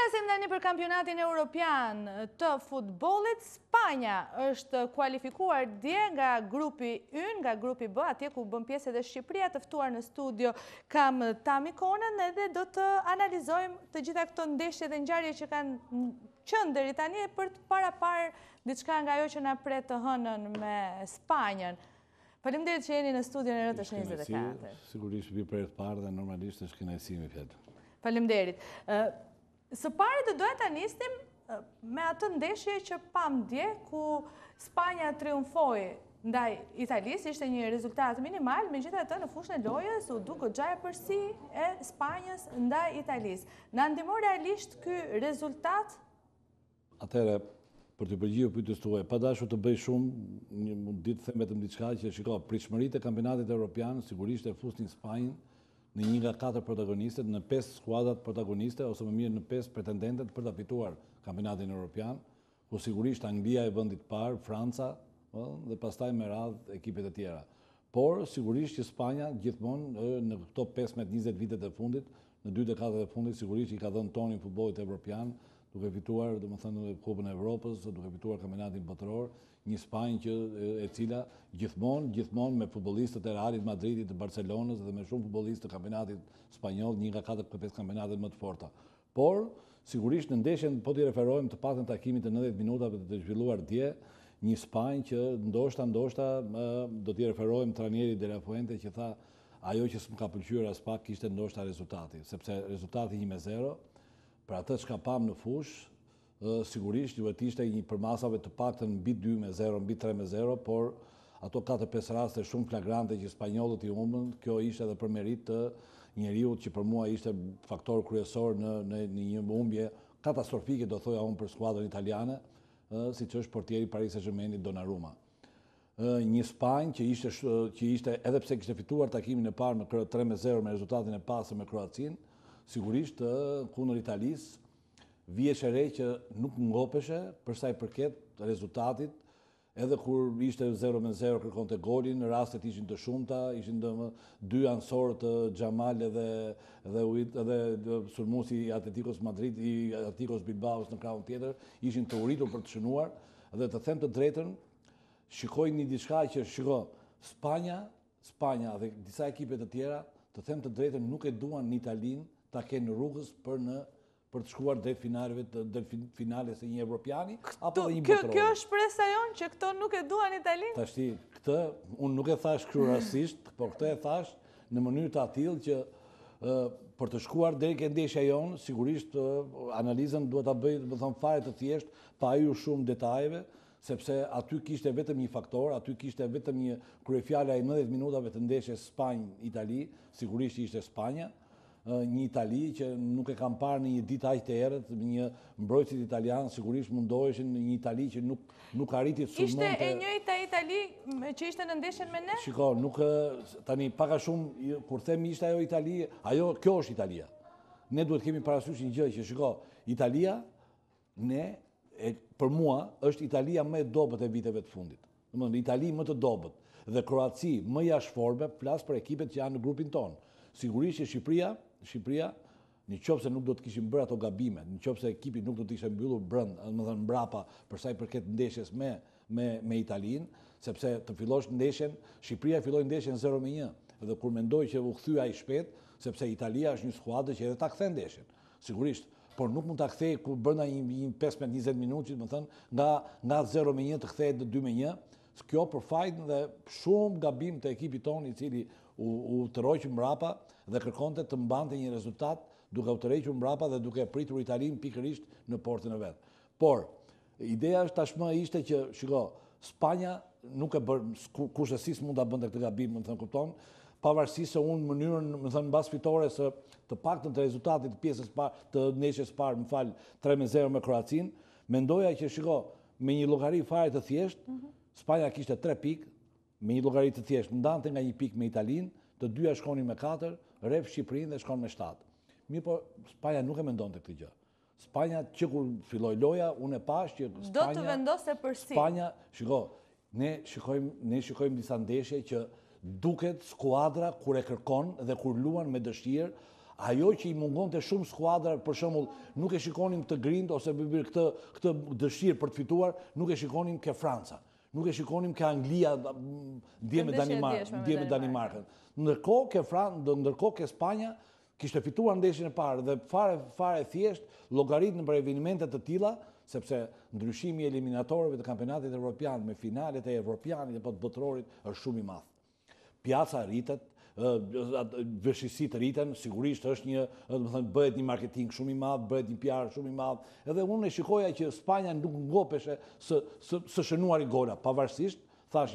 Flasim tani për kampionatin evropian të futbollit. Spanja është kualifikuar dje nga grupi Y, nga grupi B, atje ku bën pjesë edhe Shqipëria. Të ftuar në studio kam Tami Konën edhe do të analizojmë të gjitha këto ndeshje dhe ngjarje që kanë qenë deri tani për të parë diçka nga ajo që na pret të hënën me Spanjën. Faleminderit që jeni në studion e Rrëtës 24. Sigurisht vi për të parë dhe normalisht është kënaqësi me fjalë. Faleminderit. Së pari të doja ta nisnim me atë ndeshje që pam dje ku Spanja triumfoi ndaj Italisë. Ishte një rezultat minimal, megjithatë në fushën e lojës u duk goxhaja përsi e Spanjës ndaj Italisë. Na ndihmon realisht ky rezultat? Atëherë, për të përgjigjer pyetjes tuaja, pa dashur të bëj shumë, mund ditë them vetëm diçka që shiko, pritshmëritë e kampionatit evropian sigurisht e fusnin Spanjën në 1 nga 4 protagonistët, në 5 skuadrat protagoniste, ose më mirë në 5 pretendentet për të fituar kampionatin evropian, ku sigurisht Anglia e vendit parë, Franca, dhe pastaj me radhë ekipet e tjera. Por sigurisht që Spanja gjithmonë në këto 15-20 vitet e fundit, në 2 dekadat e fundit sigurisht i ka dhënë tonin futbollit evropian, duke fituar, domethënë, Kupën e Evropës, duke fituar kampionatin botëror, një Spanjë e cila gjithmonë me futbollistët e Realit Madridit, të Barcelonës dhe me shumë futbollistë të kampionatit spanjoll, 1 nga 4-5 kampionatet më të forta. Por sigurisht në ndeshjen po t'i referojmë të paktën takimit të 90 minutave të zhvilluar dje, një Spanjë që ndoshta do t'i referojmë trajnerit De La Fuente që tha ajo që s'm ka pëlqyer as pak ishte ndoshta rezultati, sepse rezultati 1-0 për atë çka pam në fushë, sigurisht duhet ishte një përmasave të paktën mbi 2-0, mbi 3-0, por ato 4-5 raste shumë flagrante që spanjollët i humbën, kjo ishte edhe për merit të njeriut që për mua ishte faktor kryesor në një humbje katastrofike, do thoja unë, për skuadrën italiane, siç është portieri Paris Saint-Germainit Donnarumma. Një Spanjë që ishte edhe pse kishte fituar takimin e parë me 3-0 me rezultatin e pasur me Kroacinë, sigurisht kundër Italisë vjeç e re që nuk ngopeshe për sa i përket rezultatit, edhe kur ishte 0-0 kërkonte golin, rastet ishin të shumta, ishin 2 ansorë të Xhamal edhe sulmuesi i Atleticos Madrid, i Atleticos Bilbaos në krahun tjetër, ishin të uritur për të shënuar, dhe të them të drejtën, shikoj një diçka që Spanja dhe disa ekipe të tjera, të them të drejtën, nuk e duan në Italinë ta kenë rrugës për të shkuar drejt finales e një evropiani apo dhe një botëror. Kjo është shpresa jonë që këto nuk e duan Italinë? Tashti, këtë unë nuk e thash kryerësisht, por këtë e thash në mënyrë të tillë që për të shkuar deri ke ndeshja jonë, sigurisht analizën duhet ta bëj, do të them, fare të thjesht, pa hyrë shumë detajeve, sepse aty kishte vetëm një faktor, aty kishte vetëm një kryefjala e 90 minutave të ndeshjes Spanjë-Itali, sigurisht ishte Spanja, një Itali që nuk e kam parë në një ditë aq të errët, një mbrojtësit italian sigurisht mundoheshin në një Itali që nuk arriti të sulmonte. Ishte e njëjta Itali që ishte në ndeshjen me ne? Shiko, nuk tani pak a shumë kur them ishte ajo Itali, kjo është Italia. Ne duhet kemi parasysh një gjë që shiko, Italia për mua është Italia më e dobët e viteve të fundit. Domethënë Itali më të dobët dhe Kroaci më jashtëforme, flas për ekipet që janë në grupin tonë. Sigurisht që Shqipëria, në qoftë se nuk do të kishim bërë ato gabime, në qoftë se ekipi nuk do të ishte mbyllur brenda, domethënë mbrapa për sa i përket ndeshjes me Italinë, sepse të fillosh ndeshjen, Shqipëria filloi ndeshjen 0-1, dhe kur mendoj që u kthye ai shpejt, sepse Italia është një skuadër që edhe ta kthen ndeshjen. Sigurisht, por nuk mund ta kthej ku brenda një 15-20 minutë, domethënë nga 0-1 të kthehet në 2-1. Kjo për fajin dhe shumë gabim të ekipit tonë i cili u tërhoq mbrapa dhe kërkonte të mbante një rezultat duke u tërhequr mbrapa dhe duke pritur Italinë pikërisht në portën e vet. Por ideja është tashmë ishte që shiko, Spanja nuk e bën kushësisht mund ta bënte këtë gabim, më thënë kupton, pavarësisht se unë mënyrën, më thënë, mbas fitores së të paktën të rezultatit të pjesës parë të ndeshjes parë, 3-0 me Kroacinë, mendoja që shiko, me një llogari fare të thjeshtë, Spanja kishte 3 pikë, me një llogari të thjeshtë, ndante nga 1 pikë me Italinë, të dyja shkonin me 4, rreth Shqipërinë dhe shkon me 7. Mirë, po Spanja nuk e mendonte këtë gjë. Spanja që kur filloi loja, unë e pash që Spanja do të vendosë përsi. Spanja, shiko, ne shikojmë disa ndeshje që duket skuadra kur e kërkon dhe kur luan me dëshirë, Ajo që i mungon të shumë skuadra, për shembull, nuk e shikonim të grind ose këtë dëshirë për të fituar, nuk e shikonim ke Franca, nuk e shikonim ke Anglia, dje me Danimarkën. Ndërkohë ke Spanja, kishte fituar ndeshjen e parë dhe fare thjesht llogaritën për evenimente të tilla, sepse ndryshimi i eliminatorëve të kampionatit evropian me finalet e evropianit apo të botrorit është shumë i madh. Pjaca rritet, vështirësitë rriten, sigurisht është një, bëhet një marketing shumë i madh, bëhet një PR shumë i madh. Edhe unë e shikoja që Spanja nuk ngopeshe së shënuari gola, pavarësisht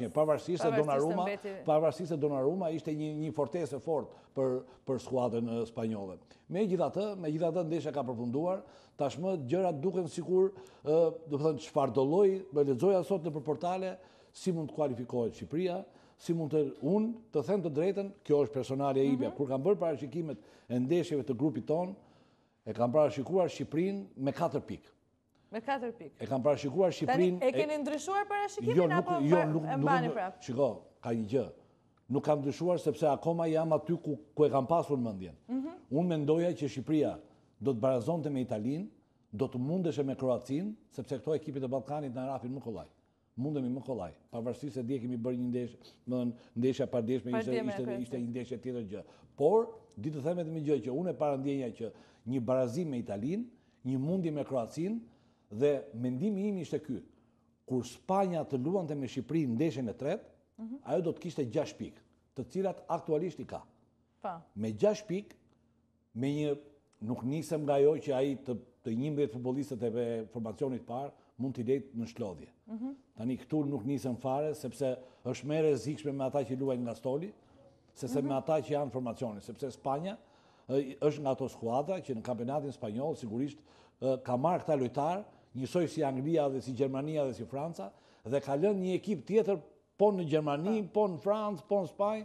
se Donnarumma ishte një fortesë fort për skuadrën spanjolle. Megjithatë ndeshja ka përfunduar, tashmë gjërat duken sikur, çfarë do lloj, lexoja sot nëpër portale si mund të kualifikohet Shqipëria, si mund unë të them të drejtën, kjo është personale e ime, kur kam bërë parashikimet e ndeshjeve të grupit tonë, e kam parashikuar Shqipërinë me 4 pikë. Me 4 pikë. E kam parashikuar Shqipërinë... E keni ndryshuar parashikimin apo e mbani prapë? Shiko, ka një gjë. Nuk kam ndryshuar sepse akoma jam aty ku e kam pasur mendjen. Unë mendoja që Shqipëria do të barazonte me Italinë, do të mundeshe me Kroacinë, sepse këto ekipet e Ballkanit na rrafin më kollaj. Mundemi më kollaj. Pavarësisht se dje kemi bërë një ndeshja pardeshme, ishte një ndeshje tjetër gjë. Por, di të them vetëm një gjë që unë e parandjenja që një barazim me Italinë, një mundje me Kroacinë, dhe mendimi im ishte ky. Kur Spanja të luante me Shqipërinë ndeshjen e tretë, ajo do të kishte 6 pikë, të cilat aktualisht i ka. Me 6 pikë, me një, nuk nisem nga ajo që ai të 11 futbollistët e formacionit parë mund t'i lejtë në shlodhje. Tani këtu nuk nisem fare, sepse është më e rrezikshme me ata që luajnë nga stoli, sese me ata që janë formacioni, sepse Spanja është nga ato skuadra që në kampionatin spanjoll sigurisht ka marrë këta lojtarë, njësoj si Anglia dhe si Gjermania dhe si Franca, dhe ka lënë një ekip tjetër po në Gjermani, po në Francë, po në Spanjë,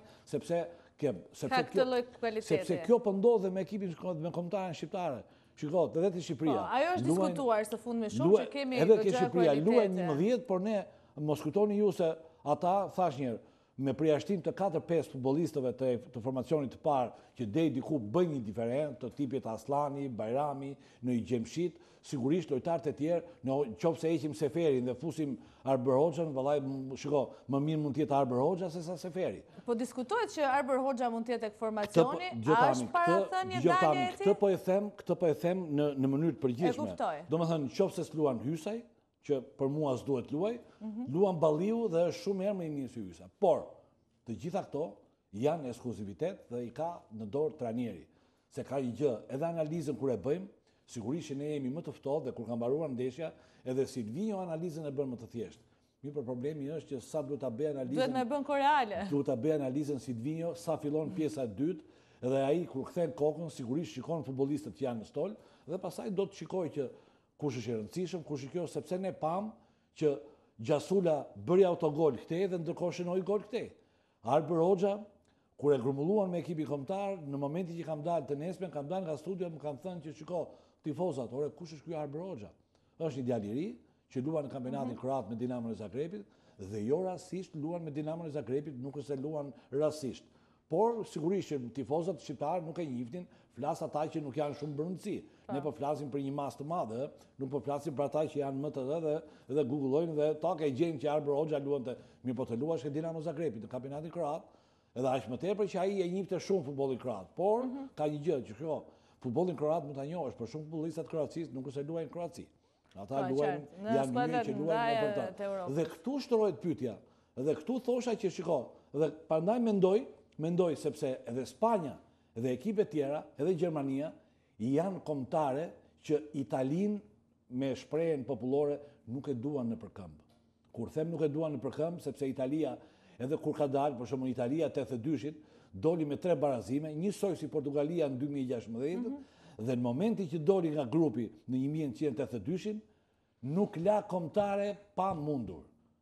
sepse kjo po ndodhe me ekipin me kombëtarën shqiptare. Shikot, edhe të Shqipëria. Ajo është diskutuar së fund me shumë që kemi edhe ke Shqipëria, luaj 11, por ne, mos kujtoni ju se ata, thash njerë, me përjashtim të 4-5 futbolistëve të formacionit të parë, që dej diku bëjnë një diferent, të tipit Aslani, Bajrami, në i Gjemshit, sigurisht lojtarët e tjerë, në qofë se eqim Seferin dhe fusim Arber Hoxhën, vëllaj, shiko, më mirë mund tjetë Arber Hoxha se sa Seferi. Po diskutohet që Arber Hoxha mund tjetë e formacioni, a është parathënje dalje e ti? Këtë po e them në mënyrë të përgjithshme. E kuptoj. Do më thënë, qofë se s'luan Hysaj, që për mua s'duhet luaj, luan Balliu dhe është shumë herë më i mirë se Hysa. Por, të gjitha këto janë ekskluzivitet dhe i ka në dorë trajneri. Se ka një gjë, edhe analizën kur e bëjmë, sigurisht që ne jemi më të ftohtë dhe kur ka mbaruar ndeshja, edhe Silvinho analizën e bën më të thjeshtë. Mirë, për problemi është që sa duhet ta bëj analizën. Duhet me bën koreale. Duhet ta bëj analizën Silvinho, sa fillon pjesa e dytë, dhe ai kur kthen kokën sigurisht shikon futbollistët që janë në stol dhe pastaj do të shikojë që kush është i rëndësishëm, kush kjo, sepse ne pam që Gjasula bëri autogol këtej dhe ndërkohë shënoi gol këtej. Arber Hoxha, kur e grumbulluan me ekipin kombëtar, në momentin që kam dalë të nesme, kam dalë nga studio, më kam thënë që shiko, tifozat, ore, kush është ky Arber Hoxha? Është një djalë i ri që luan në kampionatin kroat me Dinamon e Zagrebit dhe jo rastisht luan me Dinamon e Zagrebit, nuk është se luan rastisht. Por sigurisht që tifozat shqiptarë nuk e njihnin, flas ata që nuk janë shumë brëndësi. Ne po flasim për një mas të madhe, nuk po flasim për ata që janë më të dhe googlojnë dhe ta ke gjejnë që Arber Hoxha luante, mirë po të luash ke Dinamo Zagrebit në kampionatin kroat, edhe aq më tepër që ai e njihte shumë futbollin kroat. Por ka një gjë që kjo, futbollin kroat mund ta njohësh, por shumë futbollistat kroacisë nuk se luajnë Kroaci. Ata luajnë, janë mirë që luajnë për ta. Dhe këtu shtrohet pyetja. Dhe këtu thosha që shiko, dhe prandaj mendoj sepse edhe Spanja, edhe ekipet tjera, edhe Gjermania janë kombëtare që Italinë me shprehjen popullore nuk e duan në përkëmbë. Kur them nuk e duan në përkëmbë, sepse Italia, edhe kur ka dalë, për shembull Italia 82-shit, doli me 3 barazime, njësoj si Portugalia në 2016, dhe në momentin që doli nga grupi në 1982-shin, nuk la kombëtare pa mundur.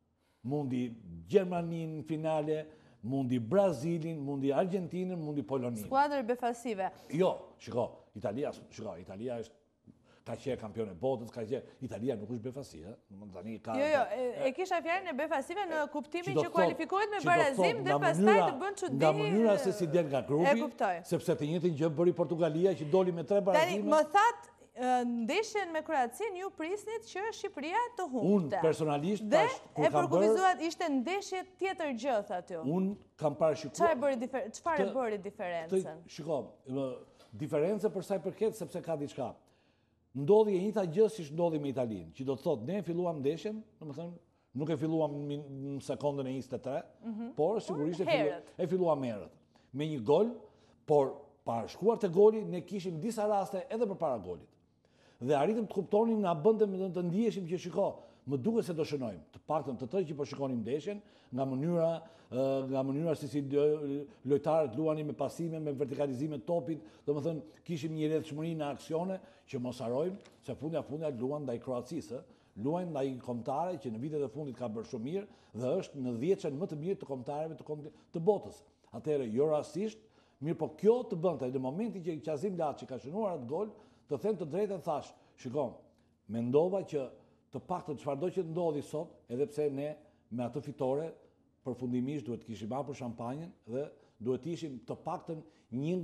Mundi Gjermaninë në finale, mundi Brazilin, mundi Argentinën, mundi Polonin. Skuadrë befasive. Jo, shiko, Italia është, ka qenë kampion e botës, ka qenë Italia nuk është befasi, Jo, e kisha fjalën e befasive në kuptimin që kualifikohet me barazim dhe pastaj të bën çudi. Nga mënyra se si del nga grupi, sepse të njëjtin gjë bëri Portugalia që doli me 3 barazime. Tani më thatë ndeshjen me Kroacin ju prisnit që Shqipëria të humbte. Unë personalisht dhe e përkufizuat ishte ndeshje tjetër gjëth aty. Unë kam parashikuar. Çfarë bëri diferencën? Shiko, diferencë për sa i përket sepse ka diçka. Ndodhi e njëjta gjë siç ndodhi me Italinë, që do të thotë ne filluam ndeshjen, domethënë nuk e filluam në sekondën e 23, por sigurisht e filluam herët. Me një gol, por para shkuar te goli ne kishim disa raste edhe përpara golit. Dhe arritëm të kuptonim, na bënte të ndiheshim që shiko, më duket se do shënojmë. Të paktën të tërë që po shikonim ndeshjen, nga mënyra se si lojtarët luanin me pasime, me vertikalizime të topit, domethënë kishim një rrjedhshmëri në aksione që mos harojmë se fundja luan ndaj Kroacisë, luajnë ndaj kombëtare që në vitet e fundit ka bërë shumë mirë dhe është në 10-ën më të mirë të kombëtarëve të botës. Atëherë jo rastisht, mirë po kjo të bënte në momentin që Qazim Laçi ka shënuar atë gol, të them të drejtën thash, shikoj, mendova që të paktën çfarëdo që ndodhi sot, edhe pse ne me atë fitore përfundimisht duhet kishim hapur shampanjën dhe duhet ishim të paktën një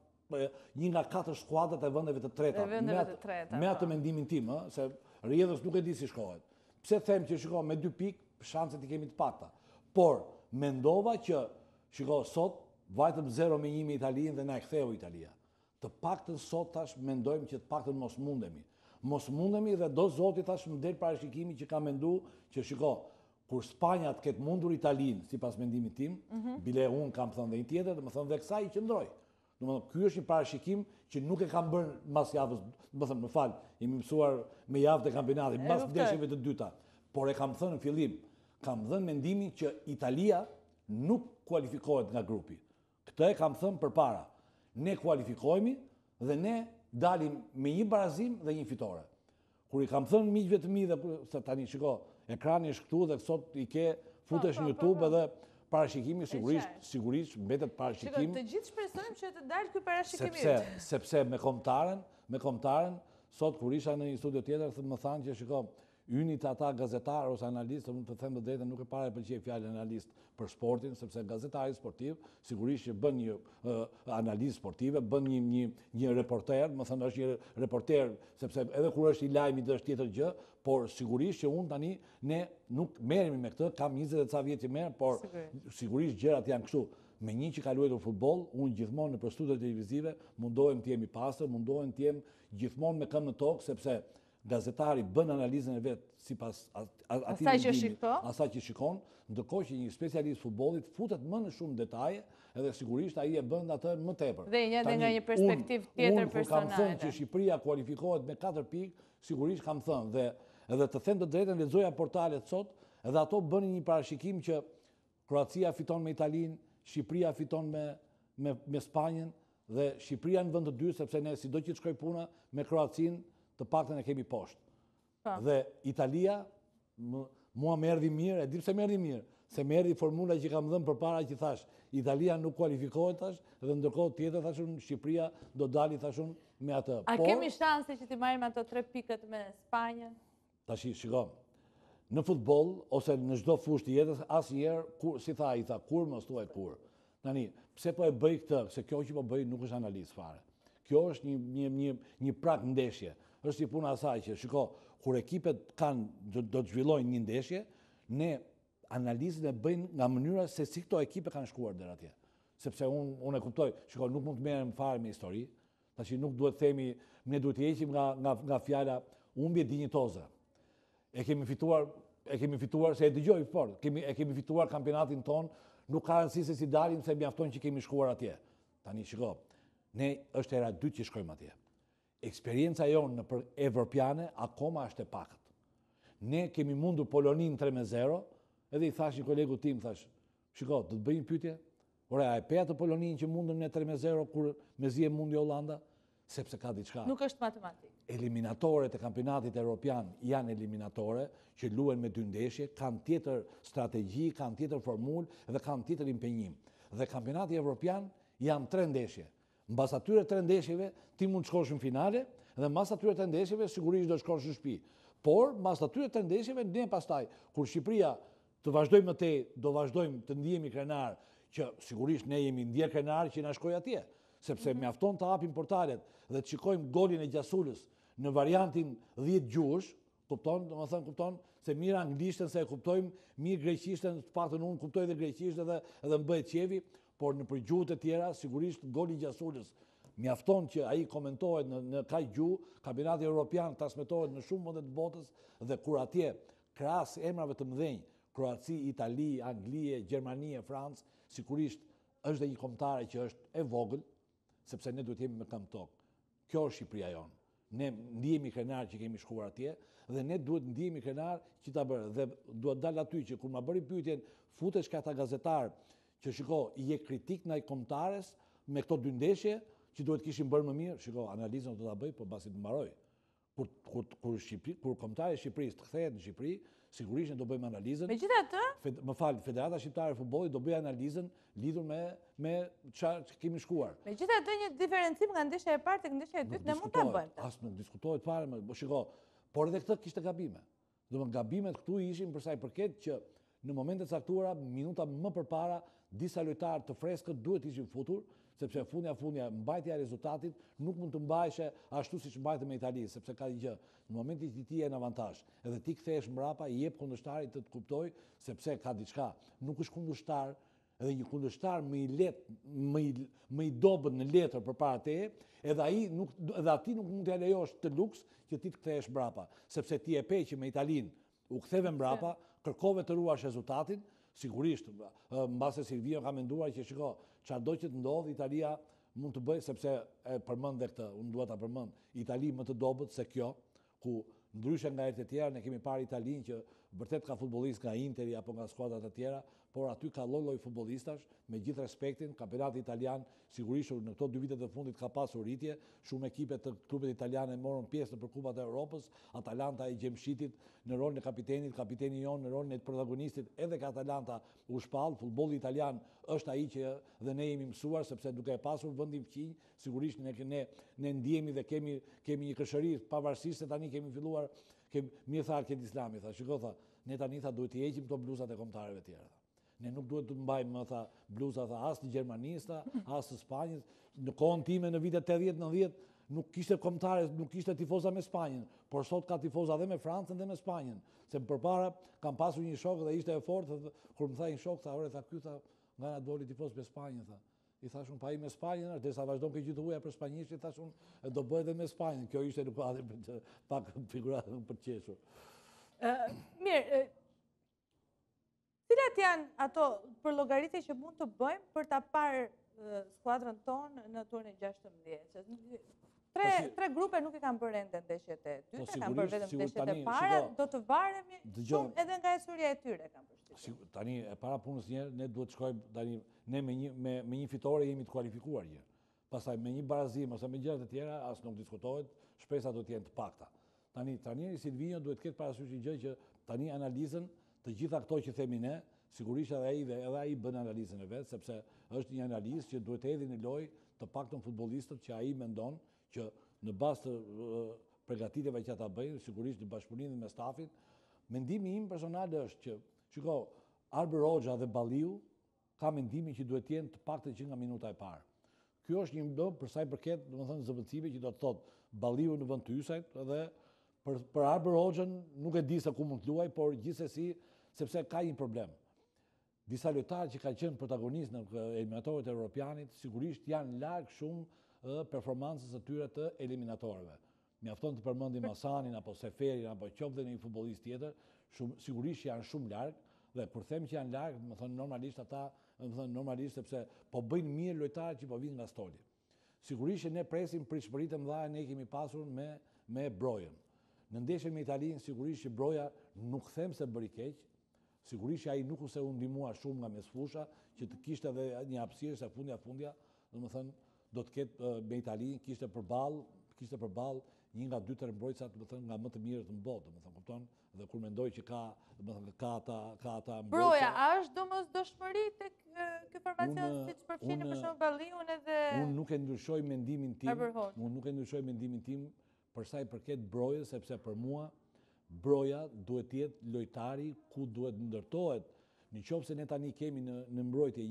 nga 4 skuadrat e vendeve të treta. Me atë mendimin tim, se rrjedhës nuk e di si shkohet. Pse them që shikoj me 2 pikë shanset i kemi të pakta. Por mendova që shikoj sot vajtëm 0-1 me Italinë dhe na e ktheu Italia. Të paktën sot tash mendojmë që të paktën mos mundemi. Mos mundemi dhe do zoti tash më del parashikimi që ka mendu që shiko, kur Spanja të ketë mundur Italinë, sipas mendimit tim, bile unë kam thënë dhe një tjetër, dhe më thënë dhe kësaj i qëndroj. Ky është një parashikim që nuk e kam bërë mas javës, më fal, jemi mësuar me javët e kampionatit, mas ndeshjeve të dyta. Por e kam thënë në fillim, kam dhënë mendimin që Italia nuk kualifikohet nga grupi. Këtë e kam thënë përpara. Ne kualifikohemi dhe ne dalim me një barazim dhe një fitore. Kur i kam thënë miqve të mi dhe se tani shiko, ekrani është këtu dhe sot i ke futesh në YouTube edhe parashikimi sigurisht mbetet parashikim. Shiko, të gjithë shpresojmë që të dalë ky parashikim. Sepse me kombëtaren, sot kur isha në një studio tjetër më thanë që shiko, ynit ata gazetarë ose analistë, më të them të drejtën, nuk e para e pëlqej fjalën analist për sportin, sepse gazetari sportiv sigurisht që bën një analizë sportive, bën një reporter, më thënë është një reporter, sepse edhe kur është i lajmit është tjetër gjë, por sigurisht që unë tani ne nuk merremi me këtë, kam 20 e ca vjet që merr, por sigurisht gjërat janë kështu. Me një që ka luajtur futboll, unë gjithmonë nëpër studiot televizive mundohem të jem i pastër, mundohem të jem gjithmonë me këmbë në tokë, sepse gazetari bën analizën e vetë sipas asaj që shikon, ndërkohë që një specialist futbollit futet më në shumë detaje, edhe sigurisht ai e bën atë më tepër. Dhe nga një perspektivë tjetër personale. Unë kam thënë që Shqipëria kualifikohet me 4 pikë, sigurisht kam thënë dhe edhe të them të drejtën lexoja portalet sot, edhe ato bënin një parashikim që Kroacia fiton me Italinë, Shqipëria fiton me Spanjën dhe Shqipëria në vend të dy sepse ne sido që të shkoj puna me Kroacinë të paktën e kemi poshtë. Dhe Italia, mua më erdhi mirë, e di pse më erdhi mirë, se më erdhi formula që kam dhënë përpara që thash, Italia nuk kualifikohet tash, dhe ndërkohë tjetër thashun Shqipëria do dali thashun me atë. A kemi shanse që të marrim ato 3 pikët me Spanjën? Tash shiko, në futboll ose në çdo fushë të jetës asnjëherë, si tha ai, kur mos thuaj kur. Tani, pse po e bëj këtë? Se kjo që po bëj nuk është analizë fare. Kjo është një prak ndeshje. Është një puna asaj që, shiko, kur ekipet do të zhvillojnë një ndeshje, ne analizën e bëjnë nga mënyra se si këto ekipe kanë shkuar deri atje. Sepse unë e kuptoj, shiko, nuk mund të merrem fare me histori, tash nuk duhet të themi, ne duhet të heqim nga fjala humbje dinjitoze. E kemi fituar, se e dëgjoj fort, e kemi fituar kampionatin ton, nuk ka rëndësi se si dalim se mjafton që kemi shkuar atje. Tani, shiko, ne është era dytë që shkojmë atje. Eksperienca jonë në për evropiane akoma është e pakët. Ne kemi mundur Polonin 3-0, edhe i thash një kolegu tim, thash, shiko, do të bëjmë pyetje? Ore, a e pe atë Polonin që mundën ne 3-0 kur me zi e mundi Hollanda? Sepse ka diçka. Nuk është matematik. Eliminatore të kampionatit evropian janë eliminatore që luhen me 2 ndeshje, kanë tjetër strategji, kanë tjetër formulë dhe kanë tjetër impenjim. Dhe kampionati evropian janë 3 ndeshje. Mbas atyre 3 ndeshjeve, ti mund të shkosh në finale Dhe mas atyre të ndeshjeve, sigurisht do shkosh në shtëpi. Por, mas atyre të ndeshjeve, ne pastaj, kur Shqipëria të vazhdojmë më tej, do vazhdojmë të ndihemi krenar, që sigurisht ne jemi ndjer krenar që na shkoj atje, sepse mjafton të hapim portalet dhe të shikojmë golin e Gjasulës në variantin 10 gjuhësh, kupton se mirë anglishtën se e kuptojmë, mirë greqishtën, të paktën unë kuptoj dhe greqisht edhe mbëhet qevi, por në për gjuhët e tjera, sigurisht goli i Gjasulës mjafton që ai komentohet në kaq gjuhë, kampionati evropian transmetohet në shumë vende të botës dhe kur atje krahas emrave të mëdhenj, Kroaci, Itali, Anglie, Gjermanie, Francë, sigurisht është dhe një kombëtare që është e vogël, sepse ne duhet jemi me këmbë tokë. Kjo është Shqipëria jonë. Ne ndihemi krenar që kemi shkuar atje dhe ne duhet ndihemi krenar që ta bërë. Dhe duhet dalë aty që kur ma bëri pyetjen, futesh ka ata gazetar që shiko, i je kritik ndaj kombëtares me këto dy ndeshje që duhet kishin bërë më mirë, shiko, analizën do ta bëj, por mbasi të mbaroj. Kur kombëtari i Shqipërisë të kthehet në Shqipëri, sigurisht ne do bëjmë analizën. Megjithatë, Më fal, Federata Shqiptare e Futbollit do bëjë analizën lidhur me çfarë kemi shkuar. Megjithatë një diferencim nga ndeshja e parë tek ndeshja e dytë ne mund ta bëjmë. As nuk diskutohet fare, shiko, por edhe këtë kishte gabime. Domethënë gabimet këtu ishin për sa i përket që në momente të caktuara, minuta më përpara, disa lojtarë të freskët duhet ishin futur, sepse fundja mbajtja e rezultatit nuk mund të mbajshe ashtu siç mbajte me Itali, sepse ka një gjë, në momentin që ti je në avantazh, edhe ti kthehesh mbrapa, i jep kundërshtarit të kuptoj, sepse ka diçka, nuk është kundërshtar, edhe një kundërshtar më i dobët në letër përpara teje, edhe ati nuk mund t'ja lejosh të luks që ti të kthehesh mbrapa, sepse ti e pe që me Italin u ktheve mbrapa, kërkove të ruash rezultatin, sigurisht, mbase Silvio ka menduar që shiko, çfarëdo që të ndodhë, Italia mund të bëjë, sepse e përmend dhe këtë, unë dua ta përmend, Itali më të dobët se kjo, ku ndryshe nga herët e tjera ne kemi parë Italinë që vërtet ka futbollistë nga Interi apo nga skuadrat e tjera, por aty ka lloj futbollistash, me gjithë respektin, kampionati italian sigurisht në këto 2 vitet e fundit ka pasur rritje, shumë ekipe të klubet italiane morën pjesë në Kupat e Europës, Atalanta e Gjemshitit në rolin e kapitenit, kapiteni jonë në rolin e protagonistit, edhe ka Atalanta u shpall, futbolli italian është ai që dhe ne jemi mësuar, sepse duke e pasur vendin fqinj, sigurisht ne ndjehemi dhe kemi një këshëri, pavarësisht se tani kemi filluar, mirë tha Arkedi Islami, tha, shiko, tha, ne tani tha duhet të heqim këto bluzat e kombëtarëve tjerë. Ne nuk duhet të mbajmë, më tha, bluza, tha, as të Gjermanisë, as të Spanjës. Në kohën time në vitet 80-90 nuk kishte kombëtare, nuk kishte tifoza me Spanjën, por sot ka tifoza dhe me Francën dhe me Spanjën. Se përpara kam pasur një shok dhe ishte e fortë, kur më tha një shok, tha, ore, tha, ky tha, nga na doli tifoz me Spanjën, tha. I thash unë pa i me Spanjën, derisa vazhdon këtë gjithë huaja për spanjisht, i thash unë do bëhet edhe me Spanjën. Kjo ishte në kuadër për pak figuratën për qeshur. Mirë, cilat janë ato përllogaritje që mund të bëjmë për ta parë skuadrën tonë në turnin e 16? Tre grupe nuk i kanë bërë ende ndeshjet e dyta, kanë bërë vetëm ndeshjet e para, do të varemi shumë edhe nga esuria e tyre kanë përshtypjen. Tani e para punës njerë, ne duhet shkojmë tani ne me një fitore jemi të kualifikuar një. Pastaj me një barazim ose me gjërat e tjera as nuk diskutohet, shpresat do të jenë të pakta. Tani trajneri Silvino duhet ketë parasysh një gjë që tani analizën të gjitha këto që themi ne, sigurisht edhe ai bën analizën e vet, sepse është një analizë që duhet të hedhë në lojë të paktën futbollistët që ai mendon që në bazë të përgatitjeve që ata bëjnë, sigurisht në bashkëpunim me stafin, mendimi im personal është që, shiko, Arber Hoxha dhe Balliu ka mendimin që duhet jenë të paktën që nga minuta e parë. Kjo është një do për sa i përket, domethënë zëvendësime që do të thotë Balliu në vend të Ysajt dhe për Arber Hoxhën nuk e di se ku mund të luaj, por gjithsesi sepse ka një problem. Disa lojtarë që kanë qenë protagonistë në eliminatorët e Europianit sigurisht janë larg shumë performancës së tyre të eliminatorëve. Mjafton të përmendim Hasanin apo Seferin apo qoftë një futbollist tjetër, sigurisht janë shumë larg dhe kur them që janë larg, më thënë normalisht ata, më thënë normalisht sepse po bëjnë mirë lojtarët që po vinë nga stoli. Sigurisht që ne presim pritshmëritë e mëdha ne kemi pasur me Brojën. Në ndeshjen me Italinë sigurisht që Broja nuk them se bëri keq, sigurisht që ai nuk u ndihmua shumë nga mesfusha, që të kishte edhe një hapësirë se fundja, domethënë do të ketë me Italinë kishte përballë një nga 2-3 mbrojtësat, domethënë nga më të mirët në botë, domethënë kupton, dhe kur mendoj që ka ata mbrojtësa. Broja, a është domosdoshmëri tek ky formacion siç përfshini për shembull Balliun edhe Unë nuk e ndryshoj mendimin tim përsa i përket brojës, sepse për mua broja duhet jetë lojtari ku duhet ndërtohet. Në qoftë se ne tani kemi në mbrojtje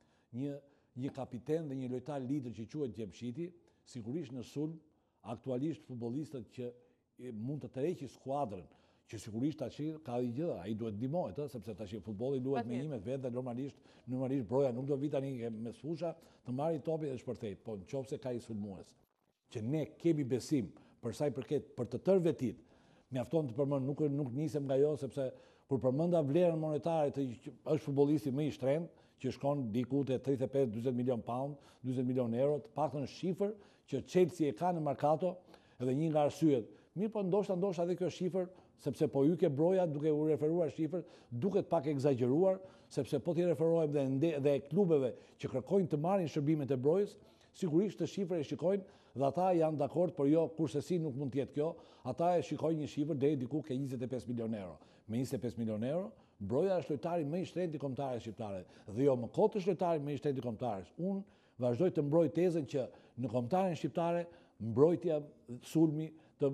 një kapiten dhe një lojtar lider që quhet Gjemshiti, sigurisht në sulm, aktualisht futbollistët që mund të tërheqi skuadrën, që sigurisht tash ka një gjë, ai duhet ndihmohet, sepse tash futbolli luhet me 11 vetë dhe normalisht broja nuk do vi tani me sfusha të marrë topin dhe shpërthejt, po nëse ka i sulmues. Që ne kemi besim për sa i përket për të tërë vetit, mjafton të përmend, nuk nisem nga jo sepse kur përmenda vlerën monetare të është futbollisti më i shtrenjtë, që shkon diku te 35-40 milion pound, 40 milion euro, të paktën shifër që Chelsea e ka në mercato, edhe një nga arsyet. Mirë, po ndoshta edhe kjo shifër, sepse po hyke broja duke u referuar shifër, duket pak egzageruar, sepse po t'i referohem dhe klubeve që kërkojnë të marrin shërbimet e brojës, sigurisht të shifër e shikojnë dhe ata janë dakord, por jo kurse si nuk mund t'jetë kjo, ata e shikojnë një shifër deri diku ke 25 milion euro. Me 25 milion euro, broja është lojtari më i shtrenjtë i kombëtarëve shqiptarë dhe jo më kot është lojtari më i shtrenjtë i kombëtarëve. Unë vazhdoj të mbroj tezën që në kombëtaren shqiptare mbrojtja sulmi,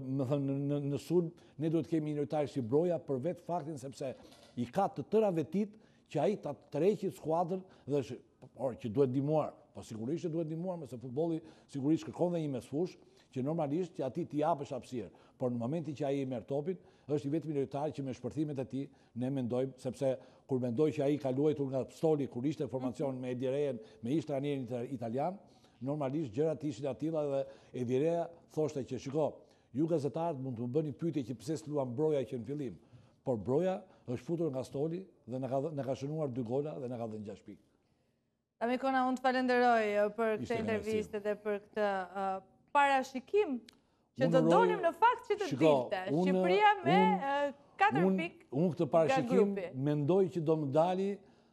në sulm ne duhet kemi një lojtar si broja për vetë faktin sepse i ka të tëra vetit që ai ta tërheqë skuadrën dhe që duhet ndihmuar. Po sigurisht që duhet ndihmuar, mëse futbolli sigurisht kërkon dhe një mesfush që normalisht që atij t'i japësh hapësirë. Por në momentin që ai i merr topin, është i vetmi lojtar që me shpërthimet e tij ne mendojmë, sepse kur mendoj që ai ka luajtur nga Pstoli kur ishte formacion me Edirejen, me ish trajnerin italian, normalisht gjërat ishin atilla dhe Edireja thoshte që shiko, ju gazetarët mund të më bëni pyetje që pse s'luan broja që në fillim, por broja është futur nga Stoli dhe na ka shënuar 2 gola dhe na ka dhënë 6 pikë. Amikona, unë të falenderoj për këtë intervistë dhe për këtë parashikim që do donim në fakt që të dilte. Shqipëria me 4 pikë. Unë këtë parashikim mendoj që do më dali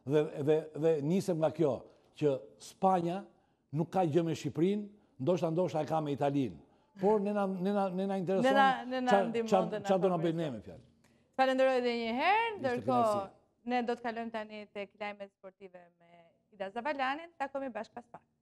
dhe nisem nga kjo, që Spanja nuk ka gjë me Shqipërinë, ndoshta e ka me Italinë. Por ne na intereson çfarë do na bëjnë ne me fjalë. Falenderoj edhe një herë, ndërkohë ne do të kalojmë tani tek lajmet sportive me Ida Zavalanin, takohemi bashkë pas pak.